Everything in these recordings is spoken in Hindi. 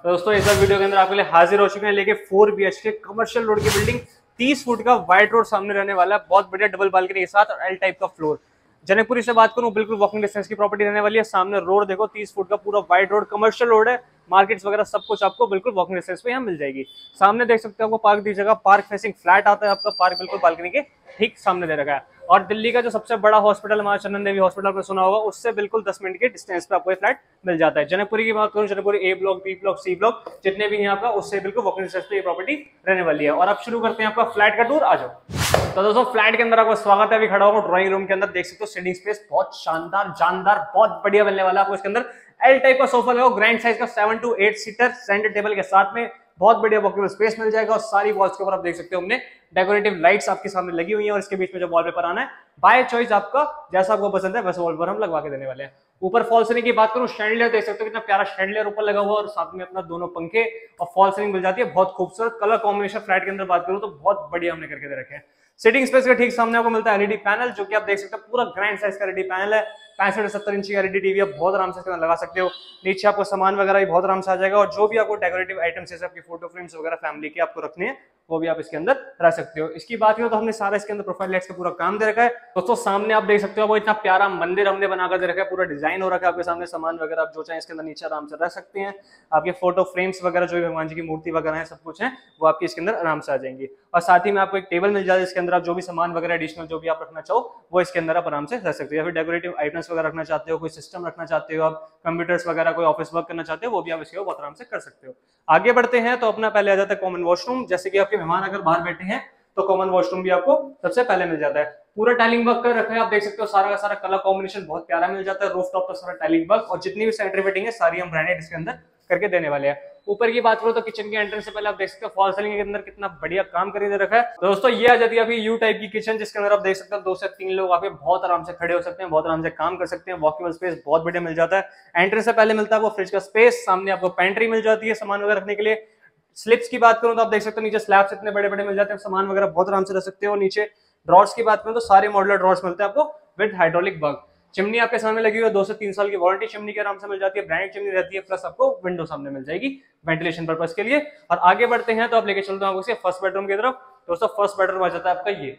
तो दोस्तों इस वीडियो के अंदर आपके लिए हाजिर हो चुके हैं लेके 4 BHK कमर्शियल रोड की बिल्डिंग, 30 फुट का वाइड रोड सामने रहने वाला है, बहुत बढ़िया डबल बालकनी के साथ और एल टाइप का फ्लोर। जनकपुरी से बात करूं बिल्कुल वॉकिंग डिस्टेंस की प्रॉपर्टी रहने वाली है। सामने रोड देखो 30 फुट का पूरा वाइड रोड कमर्शियल रोड है, मार्केट्स वगैरह सब कुछ आपको बिल्कुल वॉकिंग डिस्टेंस पे यहाँ मिल जाएगी। सामने देख सकते हो आपको पार्क दी जगह, पार्क फेसिंग फ्लैट आता है आपका, पार्क बिल्कुल बालकनी के ठीक सामने दे रखा है। और दिल्ली का जो सबसे बड़ा हॉस्पिटल मां चंदन देवी हॉस्पिटल में सुना होगा, उससे बिल्कुल 10 मिनट के डिस्टेंस पे आपको ये फ्लैट मिल जाता है। जनकपुरी की बात करूं, Janakpuri A block, B block, C block जितने भी हैं आपका, उससे बिल्कुल वॉकिंग डिस्टेंस पे ये प्रॉपर्टी रहने वाली है। और अब शुरू करते हैं आपका फ्लैट का टूर, आ जाओ। तो दोस्तों फ्लैट के अंदर आपका स्वागत है। अभी खड़ा होगा ड्राइंग रूम के अंदर, देख सकते हो सिटिंग स्पेस बहुत शानदार जानदार बहुत बढ़िया मिलने वाला है आपको। इसके अंदर एल टाइप का सोफा लगाओ, ग्रैंड साइज का 7 to 8 सीटर सेंटर टेबल के साथ में बहुत बढ़िया वॉकेबल स्पेस मिल जाएगा। और सारी वॉल्स के ऊपर आप देख सकते हो हमने डेकोरेटिव लाइट्स आपके सामने लगी हुई है। और इसके बीच में जो वॉलपेपर आना है बाय चॉइस आपका, जैसा आपको पसंद है वैसा वॉलपेपर हम लगवा के देने वाले हैं। ऊपर फॉल सीलिंग की बात करूं, शैंडलियर देख सकते हो कितना प्यारा शैंडलियर ऊपर लगा हुआ और साथ में अपना दोनों पंखे और फॉल सीलिंग मिल जाती है। बहुत खूबसूरत कलर कॉम्बिनेशन फ्लैट के अंदर बात करूं तो बहुत बढ़िया हमने करके दे रखे हैं। सिटिंग स्पेस के ठीक सामने आपको मिलता है एलईडी पैनल, जो कि आप देख सकते हो पूरा ग्रैंड साइज का एलईडी पैनल है। 65 से 70 इंच की एलईडी टीवी आप बहुत आराम से इसके अंदर लगा सकते हो। नीचे आपको सामान वगैरह भी बहुत आराम से आ जाएगा। और जो भी आपको डेकोरेटिव आइटम्स जैसे आपकी फोटो फ्रेम्स वगैरह फैमिली के आपको रखने हैं, वो भी आप इसके अंदर रख सकते हो। इसकी बात करें तो हमने सारा इसके अंदर प्रोफाइल लाइट्स का पूरा काम दे रखा है। दोस्तों सामने आप देख सकते हो वो इतना प्यारा मंदिर हमने बनाकर दे रखा है, पूरा डिजाइन हो रखा है आपके सामने। सामान वगैरह आप जो चाहे इसके अंदर नीचे आराम से रख सकते हैं। आपके फोटो फ्रेम्स वगैरह जो भी भगवान जी की मूर्ति वगैरह है सब कुछ है, वो आपके इसके अंदर आराम से आ जाएंगी। और साथ ही में आपको एक टेबल मिल जाए इसके अंदर आप जो भी सामान वगैरह एडिशनल जो भी आप रखना चाहो वो इसके अंदर आप आराम से रख सकते हो। या फिर डेकोरेटिव आइटम्स वगैरह रखना चाहते हो, कोई सिस्टम रखना चाहते हो, आप कंप्यूटर्स वगैरह कोई ऑफिस वर्क करना चाहते हो, वो भी आप इसके बहुत आराम से कर सकते हो। आगे बढ़ते हैं तो अपना पहले आ जाता है कॉमन वॉशरूम। जैसे कि आपके मेहमान अगर बाहर बैठे हैं तो कॉमन वॉशरूम भी आपको सबसे पहले मिल जाता है। पूरा टाइलिंग वर्क कर रखा है, आप देख सकते हो सारा का सारा कलर कॉम्बिनेशन बहुत प्यारा मिल जाता है। रूफ टॉप का सारा टाइलिंग वर्क और जितनी भी सैनिटरी फिटिंग है सारी हम ब्रांडेड इसके अंदर करके देने वाले हैं। ऊपर की बात करो तो किचन के एंट्रेंस से पहले आप देख सकते हो फॉल सीलिंग के अंदर कितना बढ़िया काम करके दे रखा है। तो दोस्तों ये आ जाती है अभी यू टाइप की किचन, जिसके अंदर आप देख सकते हो 2 से 3 लोग आप बहुत आराम से खड़े हो सकते हैं, बहुत आराम से काम कर सकते हैं। वॉकेबल स्पेस बहुत बढ़िया मिल जाता है। एंट्रेंस से पहले मिलता है आपको फ्रिज का स्पेस, सामने आपको पेंट्री मिल जाती है सामान वगैरह रखने के लिए। स्लिप्स की बात करूं तो आप देख सकते हो नीचे स्लैब्स इतने बड़े बड़े मिल जाते हैं, सामान वगैरह बहुत आराम से रख सकते हो। नीचे ड्रॉर्स की बात करूं तो सारे मॉड्यूलर ड्रॉर्स मिलते हैं आपको विद हाइड्रोलिक बग। चिमनी आपके सामने लगी हुई है, 2 से 3 साल की वारंटी चिमनी के आराम से मिल जाती है, ब्रांडेड चिमनी रहती है। प्लस आपको विंडो सामने मिल जाएगी वेंटिलेशन पर्पस के लिए। और आगे बढ़ते हैं तो आप लेके चलते हैं आपको फर्स्ट बेडरूम की तरफ। दोस्तों फर्स्ट बेडरूम आ जाता है आपका, ये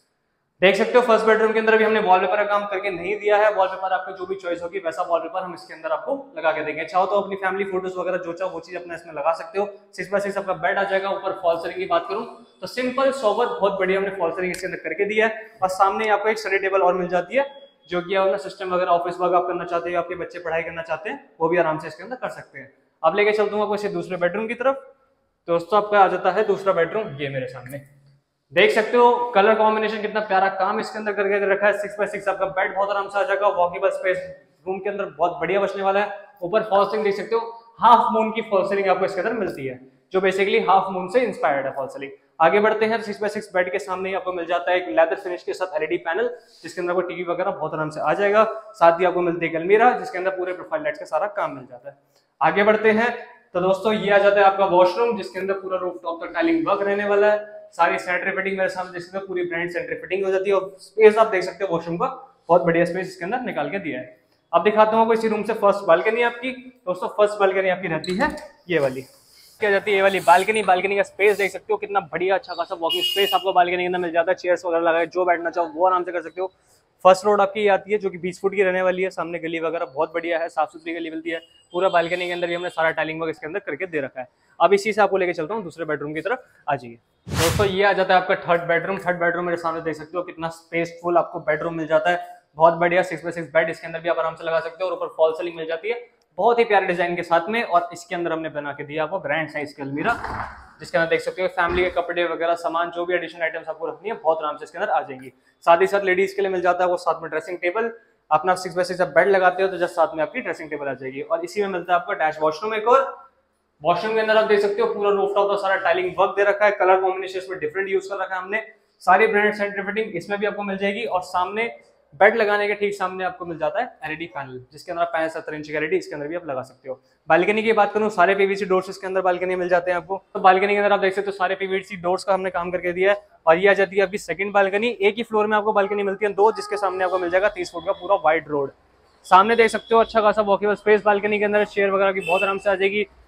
देख सकते हो फर्स्ट बेडरूम के अंदर भी हमने वॉलपेपर का काम करके नहीं दिया है। वॉलपेपर आपको जो भी चॉइस होगी वैसा वॉलपेपर हम इसके अंदर आपको लगा के देंगे। चाहो तो अपनी फैमिली फोटोज वगैरह जो चाहो वो चीज अपना इसमें लगा सकते हो। 6x6 आपका बेड आ जाएगा। ऊपर फॉल सीलिंग की बात करूं तो सिंपल सोबर बहुत बढ़िया हमने फॉल सीलिंग इसके अंदर करके दिया है। और सामने आपको एक स्टडी टेबल और मिल जाती है, जो कि अपना सिस्टम वगैरह ऑफिस वर्क आप करना चाहते हो, आपके बच्चे पढ़ाई करना चाहते हैं, वो भी आराम से इसके अंदर कर सकते हैं। अब लेके चलता हूँ आपको इसे दूसरे बेडरूम की तरफ। दोस्तों आपका आ जाता है दूसरा बेडरूम, ये मेरे सामने देख सकते हो कलर कॉम्बिनेशन कितना प्यारा काम इसके अंदर करके रखा है। 6x6 आपका बेड बहुत आराम से आ जाएगा। वॉकेबल स्पेस रूम के अंदर बहुत बढ़िया बचने वाला है। ऊपर फॉल सीलिंग देख सकते हो, हाफ मून की फॉल सीलिंग आपको इसके अंदर मिलती है, जो बेसिकली हाफ मून से इंस्पायर्ड है फॉल सीलिंग। आगे बढ़ते हैं 6x6 बेड के सामने ही आपको मिल जाता है एक लेदर फिनिश के साथ एलईडी पैनल, जिसके अंदर आपको टीवी वगैरह बहुत आराम से आ जाएगा। साथ ही आपको मिलती है अलमीरा, जिसके अंदर पूरे प्रोफाइल लाइट्स का सारा काम मिल जाता है। आगे बढ़ते हैं तो दोस्तों ये आ जाता है आपका वॉशरूम, जिसके अंदर पूरा रूफ टॉप का टाइलिंग वर्क रहने वाला है। सारी सैनिटरी फिटिंग मेरे सामने देख सकते हो, पूरी ब्रांड सैनिटरी फिटिंग हो जाती है। और स्पेस आप देख सकते हो वॉशरूम का बहुत बढ़िया स्पेस इसके अंदर निकाल के दिया है। अब दिखाता हूँ इसी रूम से फर्स्ट बालकनी आपकी। दोस्तों फर्स्ट बालकनी आपकी रहती है ये वाली, क्या जाती है ये वाली बालकनी। बालकनी का स्पेस देख सकते हो कितना बढ़िया अच्छा खासा वॉकिंग स्पेस आपको बालकनी के अंदर मिल जाता है। चेयर्स वगैरह लगाए, जो बैठना चाहो वो आराम से कर सकते हो। फर्स्ट रोड आपकी आती है जो कि 20 फुट की रहने वाली है। सामने गली वगैरह बहुत बढ़िया है, साफ सुथरी गली मिलती है। पूरा बालकनी के अंदर भी हमने सारा टाइलिंग वर्क इसके अंदर करके दे रखा है। अब इसी से आपको लेके चलता हूँ दूसरे बेडरूम की तरफ, आ जाइए। दोस्तों ये आ जाता है आपका थर्ड बेडरूम। थर्ड बेडरूम मेरे सामने देख सकते हो कितना स्पेसफुल आपको बेडरूम मिल जाता है। बहुत बढ़िया 6x6 बेड इसके अंदर भी आप आराम से लगा सकते हो। और ऊपर फॉल सीलिंग मिल जाती है बहुत ही प्यारे डिजाइन के साथ में। और इसके अंदर हमने बना के दिया आपको ग्रैंड साइज की अलमीरा, जिसके अंदर देख सकते हो फैमिली के कपड़े वगैरह सामान जो भी एडिशनल आइटम्स आपको रखनी है बहुत आराम से इसके अंदर आ जाएंगी। साथ ही साथ लेडीज के लिए मिल जाता है वो साथ में ड्रेसिंग टेबल। अपना 6x6 बेड लगाते हो तो जस्ट साथ में आपकी ड्रेसिंग टेबल आ जाएगी। और इसी में मिलता है आपका अटैच वॉशरूम एक और। वॉशरूम के अंदर आप देख सकते हो पूरा रूफटॉप का सारा टाइलिंग वर्क दे रखा है। कलर कॉम्बिनेशन इसमें डिफरेंट यूज कर रखा है हमने। सारी ब्रांडेड सैनिटरी फिटिंग इसमें भी आपको मिल जाएगी। और सामने बेड लगाने के ठीक सामने आपको मिल जाता है एलईडी पैनल, जिसके अंदर 65-70 इंच की एलईडी इसके अंदर भी आप लगा सकते हो। बालकनी की बात करूं सारे पीवीसी डोर्स इसके अंदर बालकनी मिल जाते हैं आपको। तो बालकनी के अंदर आप देख सकते हो सारे पीवीसी डोर्स का हमने काम करके दिया है। और ये आ जाती है आपकी सेकंड बालकनी। एक ही फ्लोर में आपको बालकनी मिलती है 2, जिसके सामने आपको मिल जाएगा 30 फुट का पूरा वाइड रोड। सामने देख सकते हो अच्छा खासा वॉकेबल स्पेस बालकनी के अंदर, चेयर वगैरह की बहुत आराम से आ जाएगी।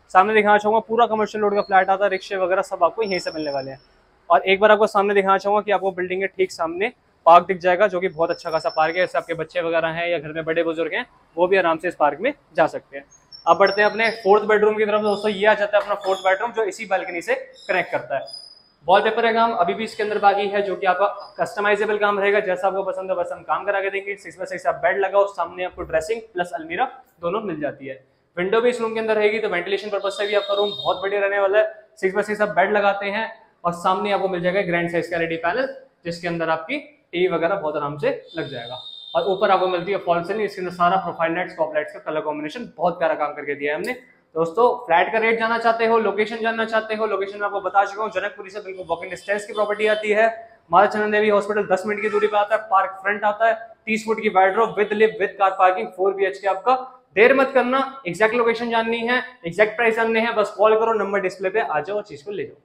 सामने दिखाना चाहूंगा पूरा कमर्शियल लोड का फ्लैट आता है, रिक्शे वगैरह सब आपको यहीं से मिलने वाले हैं। और एक बार आपको सामने दिखाना चाहूंगा कि आपको बिल्डिंग के ठीक सामने पार्क दिख जाएगा, जो कि बहुत अच्छा खासा पार्क है। जैसे आपके बच्चे वगैरह हैं या घर में बड़े बुजुर्ग हैं, वो भी आराम से इस पार्क में जा सकते हैं। अब बढ़ते हैं अपने फोर्थ बेडरूम की तरफ। दोस्तों ये आ जाता है अपना फोर्थ बेडरूम, जो इसी बालकनी से कनेक्ट करता है। वॉलपेपर का काम अभी भी इसके अंदर बाकी है, जो कि आपका कस्टमाइजेबल काम रहेगा, जैसा आपको पसंद है वैसा हम काम करा के देंगे। 6x6 आप बेड लगाओ, सामने आपको ड्रेसिंग प्लस अलमीरा दोनों मिल जाती है। विंडो भी इस रूम के अंदर रहेगी, तो वेंटिलेशन पर्पज से भी आपका रूम बहुत बढ़िया रहने वाला है। 6x6 आप बेड लगाते हैं और सामने आपको मिल जाएगा ग्रैंड साइज का एलईडी पैनल, जिसके अंदर आपकी टीवी वगैरह बहुत आराम से लग जाएगा। और ऊपर आपको मिलती है फॉल सीलिंग, इसके अंदर सारा प्रोफाइल लाइट, स्पॉट लाइट्स का कलर कॉम्बिनेशन बहुत प्यारा काम करके दिया है हमने। दोस्तों फ्लैट का रेट जानना चाहते हो, लोकेशन जानना चाहते हो, लोकेशन में आपको बता चुका हूँ, जनकपुरी से बिल्कुल वॉकिंग डिस्टेंस की प्रॉपर्टी आती है। माता चंदन देवी हॉस्पिटल 10 मिनट की दूरी पे आता है, पार्क फ्रंट आता है, 30 फुट की wardrobe with lift with car parking, 4 BHK आपका। देर मत करना, एग्जैक्ट लोकेशन जाननी है, एग्जैक्ट प्राइस जानने हैं, बस कॉल करो, नंबर डिस्प्ले पे आ जाओ और चीज को ले जाओ।